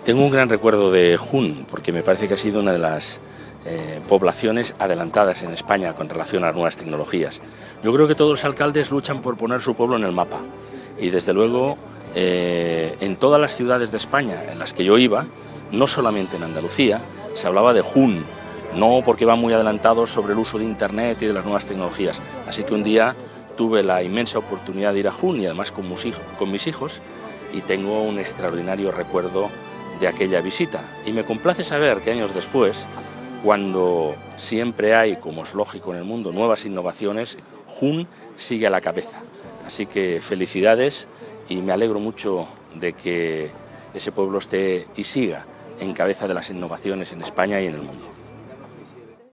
Tengo un gran recuerdo de Jun, porque me parece que ha sido una de las poblaciones adelantadas en España con relación a las nuevas tecnologías. Yo creo que todos los alcaldes luchan por poner su pueblo en el mapa y desde luego en todas las ciudades de España en las que yo iba, no solamente en Andalucía, se hablaba de Jun, no porque van muy adelantados sobre el uso de Internet y de las nuevas tecnologías. Así que un día tuve la inmensa oportunidad de ir a Jun y además con mis hijos y tengo un extraordinario recuerdo de aquella visita. Y me complace saber que años después, cuando siempre hay, como es lógico en el mundo, nuevas innovaciones, Jun sigue a la cabeza. Así que felicidades y me alegro mucho de que ese pueblo esté y siga en cabeza de las innovaciones en España y en el mundo.